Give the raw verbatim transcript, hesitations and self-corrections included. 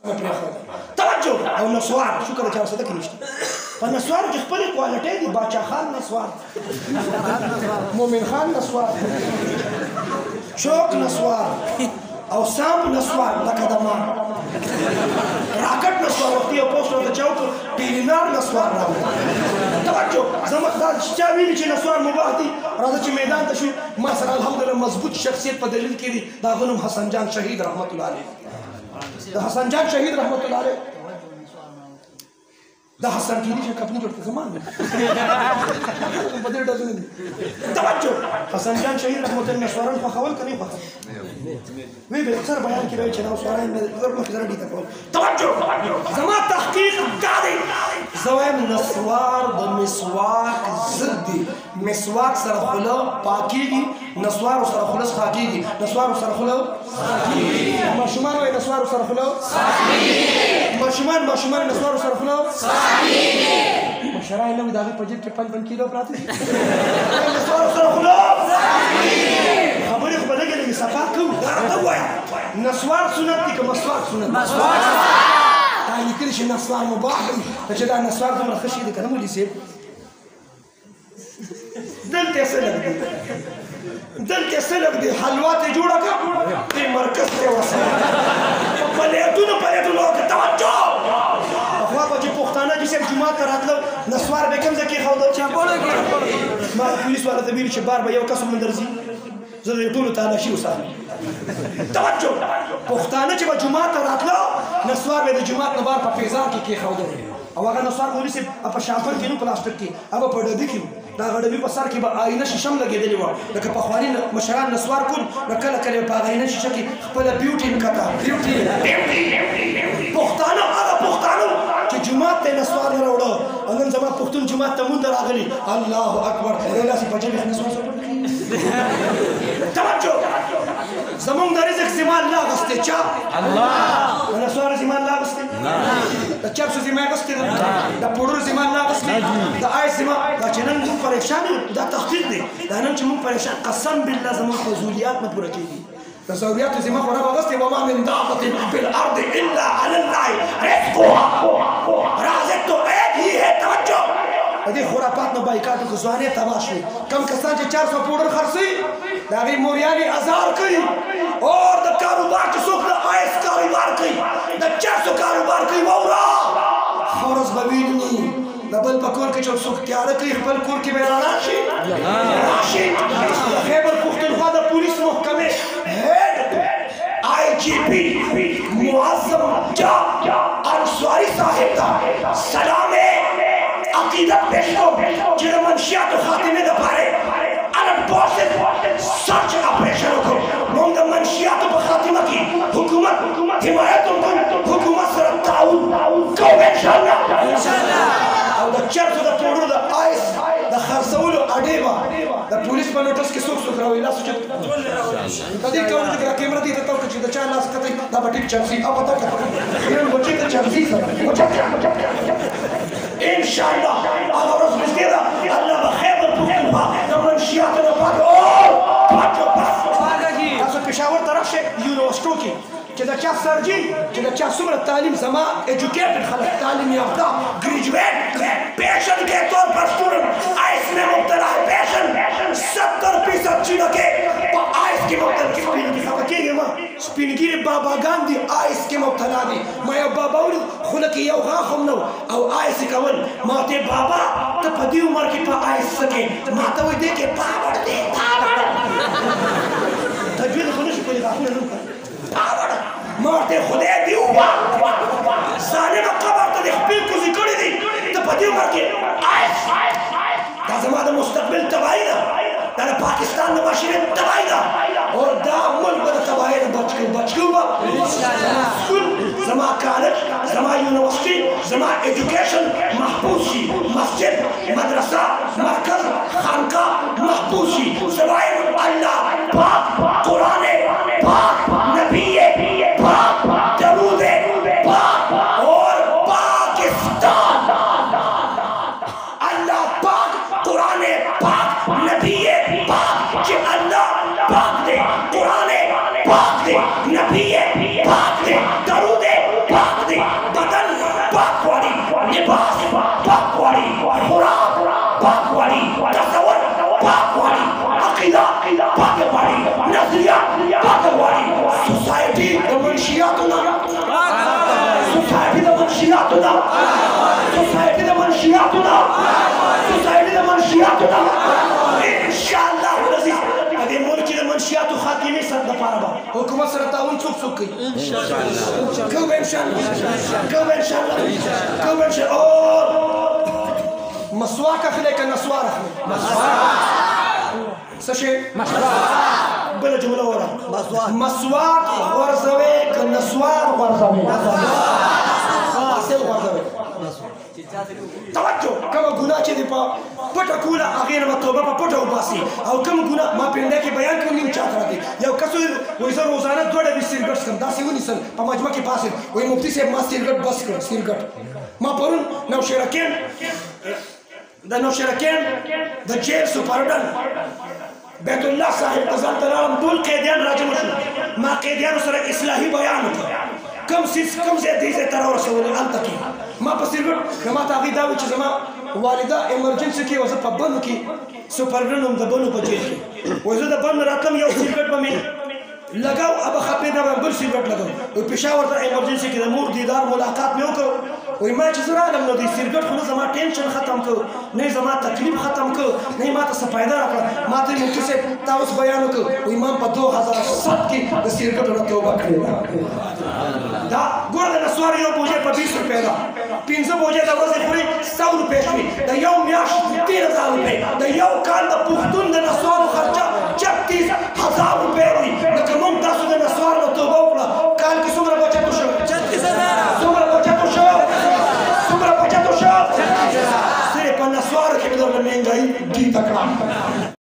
توجه او نسوار شکر چې اوسه کې نشته په نسوار کې خپل کوالټي دي باچا خان نسوار مومن خان نسوار چوک نسوار او سام نسوار لکه د ما راکټ نسوار وختي او پوسټ د چوک ټیلینار نسوار راوړي توجه زما دا چا ویلي چې نسوار مباح دي راځه چې میدان ته شو ما سره الحمدلله مضبوط شخصیت په دلیل کې دي دا غنم حسن جان شهید رحمت الله علیه د حسن جان شهید رحمت الله علیه دا حسن کېدی چې کپنی جوړ کړ زمان په دې ډول نه توجه حسن جان شهید رحمت الله نسوارن په خول کني په وی به اکثر بیان کې راځي چې نسوارن مې زر مخ زر دي تکول توجه زما تحقیق کړی زویم نسوار د مسواک ضد دي مسواک سره خوله پاکيږي نسوار سره خوله ښاکيږي نسوار سره خوله ښاکيږي ماشومان وای نسوار سره خوله ښاکيږي ماشومان ماشومان نسوار سره خوله ښاکيږي مشرای نو دا په جیب کې پنځه پنځه کیلو پراته دي نسوار سره خوله ښاکيږي خبرې خو بلګې نه صفا کوم دا وای نسوار سنت دي که مسواک سنت مسواک دا لیکل چې نسوار مباح دی چې دا نسوار دومره ښه شي دی که نه مولي صاحب دلته یې څه لږ دی دلته یې څه لږ دی حلوا ته یې جوړه کړه دې مرکز ته یې وسله په پلیټونو پلیټونو وکړه توجه پخوا به چې پښتانه چې صاحب جومات ته راتله نسوار به کوم ځای کې ایښوده ما پولیس والا ته ویلي چې بار به یو کس هم درځي زه د ټولو تالاشي وساتم توجه پښتانه چې به جومات ته راتله نسوار به د جومات نه بار په پیزار کې کېښوده او هغه نسوار مولي صاحب په شاپر کې نو پلاستیک کې هغه په ډبي کې دا هغه ډبي په سر کې به آینه شیشم لګېدلې وه لکه پخواني مشران نسوار کول نو کله کله په هغه آینه شیشه کې خپله بیوټي نښته بیوټي پښتانه هغه پښتانه چې جومات ته یې نسوار نه راوړه او نن زما پښتون جومات ته مونږ ته راغلي الله اکبر داسې په جیب کې نسوار توجه زمونږ د رزق زما الله اخیستی چا الله د نسوارو زما الله اخیستی د چپسو زما اخیستی ده د پوډرو زما الله اخیستی د آیس زما دا چې نن موږ پریشان یو دا تحقیق دی دا نن چې موږ پریشان قسم بالله زموږ په ضروریات نه پوره کېږي د ضروریاتو زما خو رب اخیستی وما من دابة فی الارض الا علی الله رزقها رازق تو ایک ہی ہے توجه د دې خرافات نه بایکاټو که ځوانې تباه شوې کم کسان چې چار سوه پوډر خرڅوي د هغې موریانې ازار کوي اور د کاروبار چې څوک د آیس کاروبار کوي د چرسو کاروبار کوي واوره ښه ورځ به ویني د بل په کور کې چې څوک تیاره کوي خپل کور کې به یې رڼا شي راشي د خیبر پښتونخوا د پولیس محکمې هیډ آئی جی پی معظم جا انصاری صاحب ته سلام عقیدت پیش کو چې د منشیاتو خاتمې دپاره انفورسد سرچ اپریشن وکړو موږ د منشیاتو په خاتمه کې حکومت حمایت هم کوو حکومت سره تعاون کوو انشاءالله او د چرسو د پوډرو د آیس د خرڅولو اډې به د پولیس په نوټس کې څوک څوک راوړي لاس اوچت کړه د دې کول چې کیمره دې ته ورکړه چې د چا لاس کتئ دا به ټیپ چرسي او به دا کتل به ټیپ د چرسي سره انشاءالله هغه ورځ نږدې ده الله به خیبر پښتونخوا د منشیاتو نه پاک تاسو پېښور ته راشئ یونیورسټو کې چې د چا سرجي چې د چا څومره تعلیم زما ایجوکیټډ خلک تعلیم یافته ګریجویټ پیشن کے طور پر اسٹوڈنٹ آئس میں مبتلا ہے پیشن ستر فیصد چینو کے آئس کے مبتلا سپینگی خبر کیږي ما سپینگی باباګان دي آئس کې مبتلا دي ما یو بابا ولید خوله کې یو غاښ هم نه و او آئس یې کول ما ته بابا ته په دې عمر کې په آئس څه کې ما ته وایي دې کې پاوړ دی پاوړ تجوید خو نه شي کولی غاښونه نه وکړه پاوړ ما ته خدای دې ووایه ظالمه قبر ته دې خپل کوزې کړي دي ته په دې عمر کې آئس دا زما د مستقبل تباهي ده دا د پاکستان د معاشرې تباهي ده اور دا ملک به د تباهۍ نه بچ کړو بچ کړو به زما سکول زما کالج زما یونیورسټي زما ایجوکیشن محفوظ شي مسجد مدرسه مرکز خانقاه محفوظ شي سوایم الله پاک قرآن پاک نبی پاک درود پاک اور پاکستان اللہ پاک قرآن پاک نبی پاک کہ اللہ پاک دے قرآن پاک دے نبی پاک دے درود پاک پاک دی بدن پاک والی لباس پاک والی خوراک پاک والی تصور پاک والی عقیدہ پاک والی نظریہ پاک والی سوسائٹی د منشیاتنا سوسائٹی د منشیاتنا سوسائٹی د منشیاتنا سوسائٹی د منشیاتنا انشاءاللہ العزیز دې ملک د منشیاتو خاتمې سره دپاره به حکومت سره تعاون څوک څوک کوي انشاءالله کوو به انشاءالله کوو به انشاءالله کوو به انشاءالله او مسواک اخلئ که نسوار اخلئ مسواک څه شی مسواک بله جمله وره مسواک غورځوئ که نسوار غورځوئ حاصل غورځوئ توجه کومه ګناه چې دې په پټه کوله هغې نه به توبه په پټه وباسي او کوم ګناه ما پنډه کې بیان کړم نیم چاته راځي یو کس وایي زه روزانه دوه ډبې سیګرټ څښم داسې ونیسل په مجمع کې پاسېد وایي مفتي صاحب ما سیګرټ بس کړ سیګرټ ما پرون نوشیرکین د نوشیرکین د جیل سپرډن بیت الله صاحب ته ځان ته راغلم ټول قیدیان راجمع شو ما قیدیانو سره اصلاحي بیان وکړ کم سیز کم ځای دې ځای ته راورسولې هلته کې ما په سیګرټ ما ته هغې دا وایي چې زما والده ایمرجنسي کې وه زه په بنو کې سپرډن وم د بنو په جیل کې وایي زه د بن راتلم یو سیګرټ به مې لګاو ابه خپې نه به بل سیګرټ لګاو وایي پېښور ته ایمرجنسي کې د مور دیدار ملاقات مې وکړ وایي ما چې زه راغلم نو د سیګرټ خو نه زما ټینشن ختم کړ نه زما تکلیف ختم کړ نه یې ما ته څه فایده راکړه ما ته یې مفتي صاحب تا اوس بیان وکړ وایي ما په دو هزار سات کې د سیګرټو نه توبه کړې دا ګوره د نسوار یو بوجۍ په بیس روپۍ ده پنځه بوجۍ د ورځې پورې سو روپۍ شوې د یو میاشت تېر هزار روپۍ د یو کال د پښتون د نسوارو خرچه چتیس هزار روپۍ وي لکه موږ تاسو د نسوار نه توبه وکړه کال کې څومره بچت وشو چتیس هزاره څومره بچت وشو څومره بچت وشو صرف په نسوارو کې مې درله مهنګايي ډېره کړه